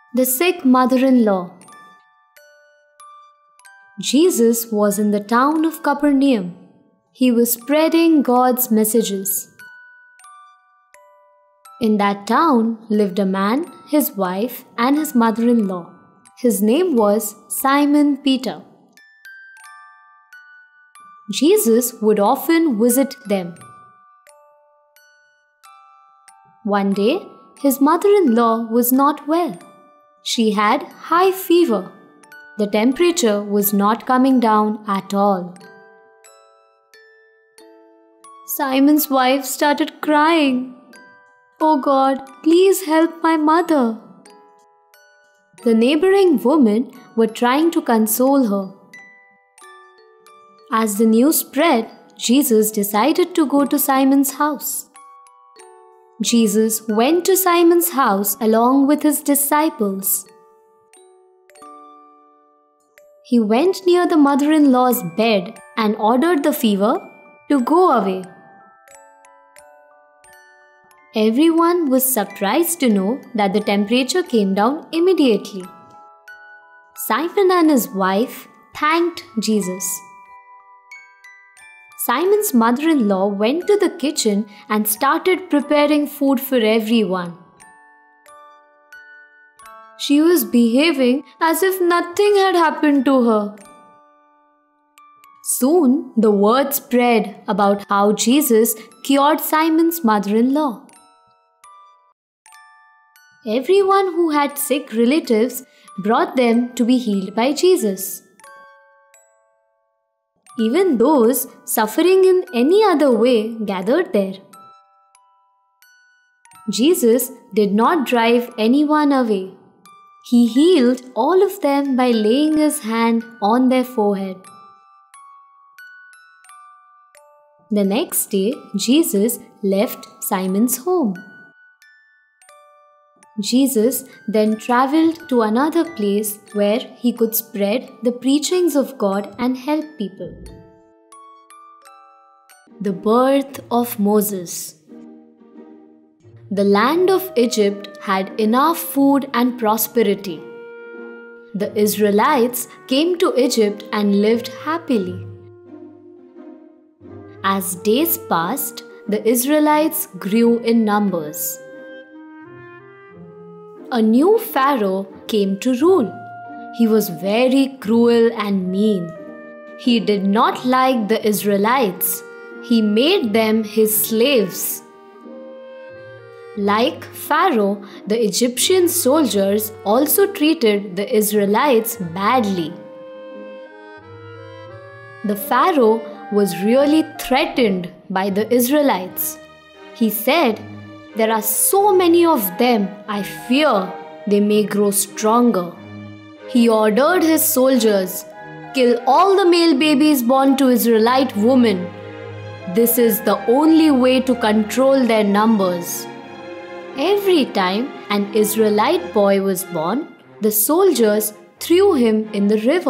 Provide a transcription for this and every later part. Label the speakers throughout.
Speaker 1: The sick mother-in-law. Jesus was in the town of Capernaum. He was spreading God's messages. In that town lived a man, his wife, and his mother-in-law. His name was Simon Peter. Jesus would often visit them. One day, his mother-in-law was not well. She had high fever. The temperature was not coming down at all. Simon's wife started crying. "Oh God, please help my mother." The neighboring women were trying to console her. As the news spread, Jesus decided to go to Simon's house. Jesus went to Simon's house along with his disciples. He went near the mother-in-law's bed and ordered the fever to go away. Everyone was surprised to know that the temperature came down immediately. Simon and his wife thanked Jesus. Simon's mother-in-law went to the kitchen and started preparing food for everyone. She was behaving as if nothing had happened to her. Soon, the word spread about how Jesus cured Simon's mother-in-law. Everyone who had sick relatives brought them to be healed by Jesus. Even those suffering in any other way gathered there. Jesus did not drive anyone away. He healed all of them by laying his hand on their forehead. The next day, Jesus left Simon's home. Jesus then traveled to another place where he could spread the preachings of God and help people. The birth of Moses. The land of Egypt had enough food and prosperity. The Israelites came to Egypt and lived happily. As days passed, the Israelites grew in numbers. A new Pharaoh came to rule. He was very cruel and mean. He did not like the Israelites. He made them his slaves. Like Pharaoh, the Egyptian soldiers also treated the Israelites badly. The Pharaoh was really threatened by the Israelites. He said, "There are so many of them, I fear they may grow stronger." He ordered his soldiers, "Kill all the male babies born to Israelite women. This is the only way to control their numbers." Every time an Israelite boy was born, the soldiers threw him in the river.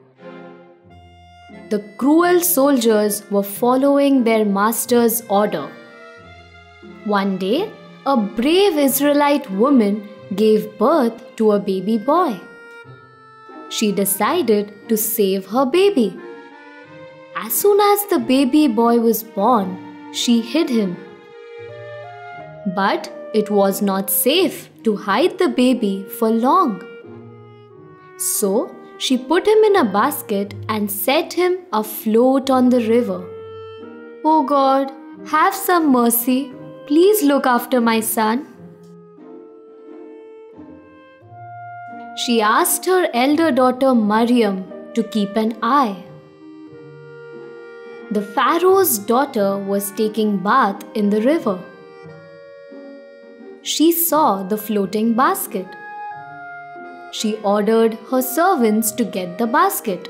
Speaker 1: The cruel soldiers were following their master's order. One day, a brave Israelite woman gave birth to a baby boy. She decided to save her baby. As soon as the baby boy was born, she hid him. But it was not safe to hide the baby for long. So she put him in a basket and set him afloat on the river. "Oh God, have some mercy. Please look after my son." She asked her elder daughter Mariam to keep an eye. The Pharaoh's daughter was taking bath in the river. She saw the floating basket. She ordered her servants to get the basket.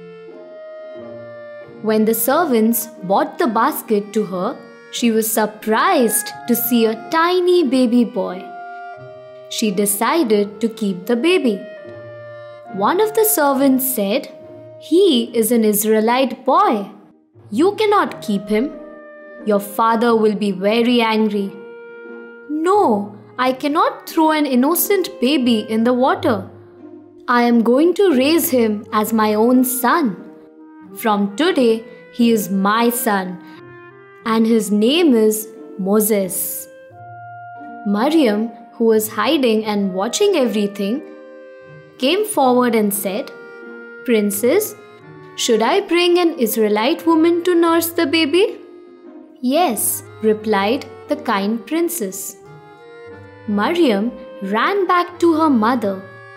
Speaker 1: When the servants brought the basket to her, she was surprised to see a tiny baby boy. She decided to keep the baby. One of the servants said, "He is an Israelite boy. You cannot keep him. Your father will be very angry." "No, I cannot throw an innocent baby in the water. I am going to raise him as my own son. From today, he is my son, and his name is Moses." Maryam, who was hiding and watching everything, came forward and said, "Princess, should I bring an Israelite woman to nurse the baby?" "Yes," replied the kind princess. Maryam ran back to her mother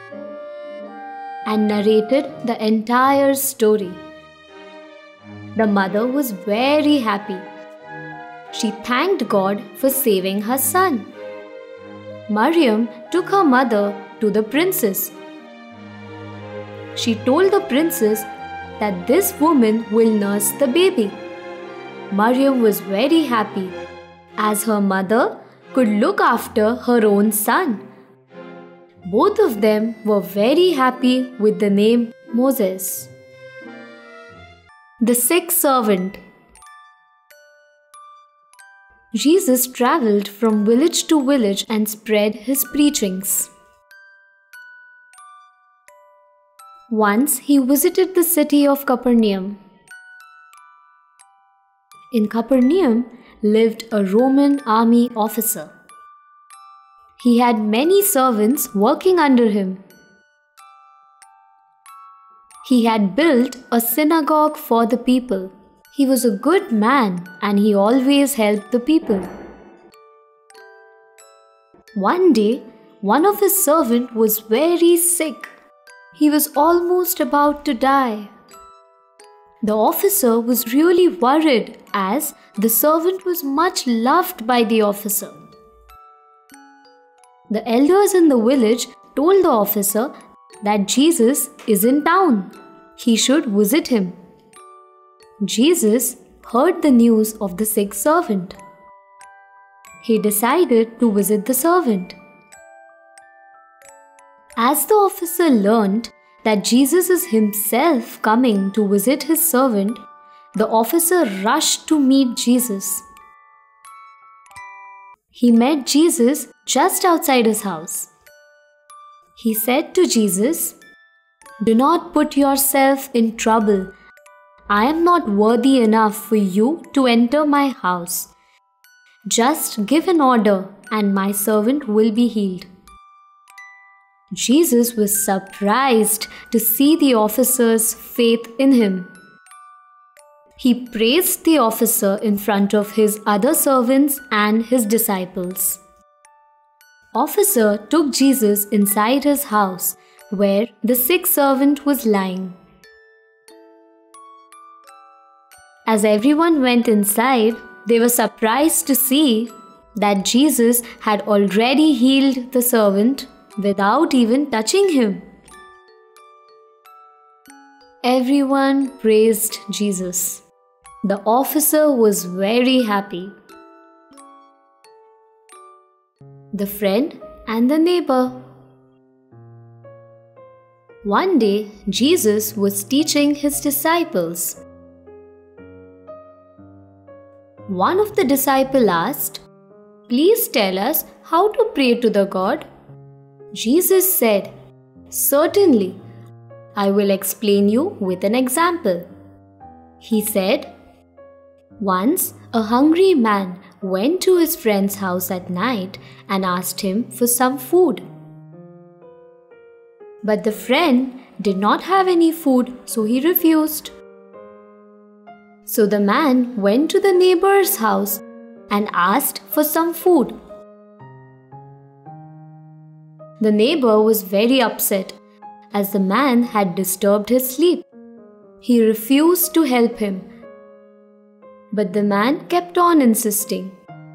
Speaker 1: and narrated the entire story. The mother was very happy. She thanked God for saving her son. Maryam took her mother to the princess. She told the princess that this woman will nurse the baby. Maryam was very happy, as her mother could look after her own son. Both of them were very happy with the name Moses. The sick servant. Jesus traveled from village to village and spread his preachings. Once he visited the city of Capernaum. In Capernaum lived a Roman army officer. He had many servants working under him. He had built a synagogue for the people. He was a good man and he always helped the people. One day, one of his servants was very sick. He was almost about to die. The officer was really worried as the servant was much loved by the officer. The elders in the village told the officer that Jesus is in town. He should visit him. Jesus heard the news of the sick servant. He decided to visit the servant. As the officer learned that Jesus is himself coming to visit his servant, the officer rushed to meet Jesus. He met Jesus just outside his house. He said to Jesus, "Do not put yourself in trouble. I am not worthy enough for you to enter my house. Just give an order and my servant will be healed." Jesus was surprised to see the officer's faith in him. He praised the officer in front of his other servants and his disciples. Officer took Jesus inside his house where the sick servant was lying. As everyone went inside, they were surprised to see that Jesus had already healed the servant without even touching him. Everyone praised Jesus. The officer was very happy. The friend and the neighbor. One day, Jesus was teaching his disciples. One of the disciples asked, "Please tell us how to pray to the God." Jesus said, "Certainly, I will explain you with an example." He said, once a hungry man went to his friend's house at night and asked him for some food. But the friend did not have any food, so he refused. So the man went to the neighbor's house and asked for some food. The neighbor was very upset as the man had disturbed his sleep. He refused to help him. But the man kept on insisting.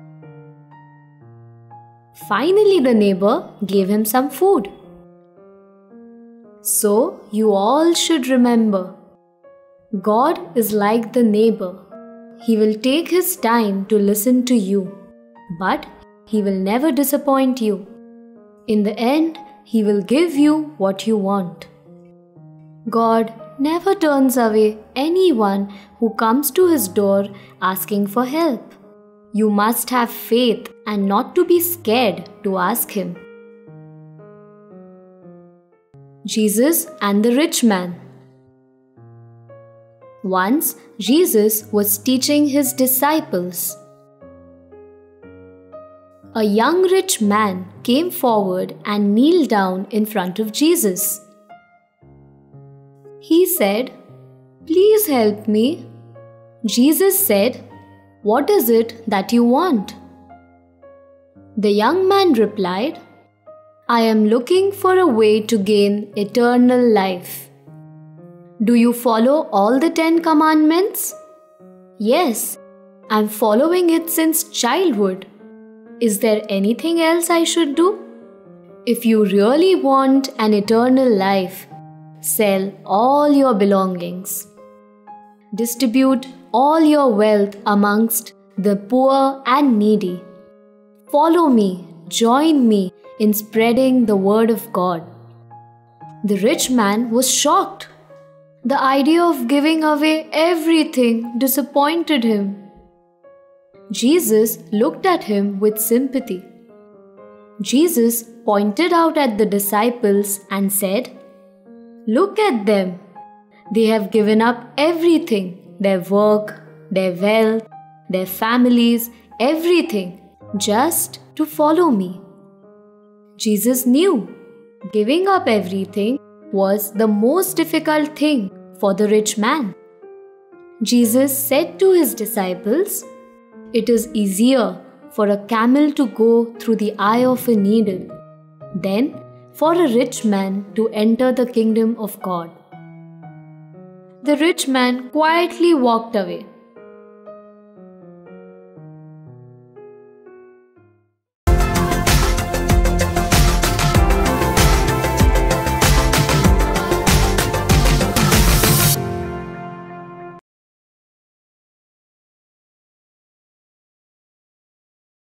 Speaker 1: Finally, the neighbor gave him some food. So, you all should remember, God is like the neighbor. He will take his time to listen to you, but he will never disappoint you. In the end, he will give you what you want. God never turns away anyone who comes to his door asking for help. You must have faith and not to be scared to ask Him. Jesus and the Rich Man. Once, Jesus was teaching His disciples. A young rich man came forward and kneeled down in front of Jesus. He said, "Please help me." Jesus said, "What is it that you want?" The young man replied, "I am looking for a way to gain eternal life." "Do you follow all the 10 commandments?" "Yes, I'm following it since childhood." "Is there anything else I should do?" "If you really want an eternal life, sell all your belongings. Distribute all your wealth amongst the poor and needy. Follow me, join me in spreading the word of God." The rich man was shocked. The idea of giving away everything disappointed him. Jesus looked at him with sympathy. Jesus pointed out at the disciples and said, "Look at them. They have given up everything, their work, their wealth, their families, everything, just to follow me." Jesus knew giving up everything was the most difficult thing for the rich man. Jesus said to His disciples, "It is easier for a camel to go through the eye of a needle than for a rich man to enter the kingdom of God." The rich man quietly walked away.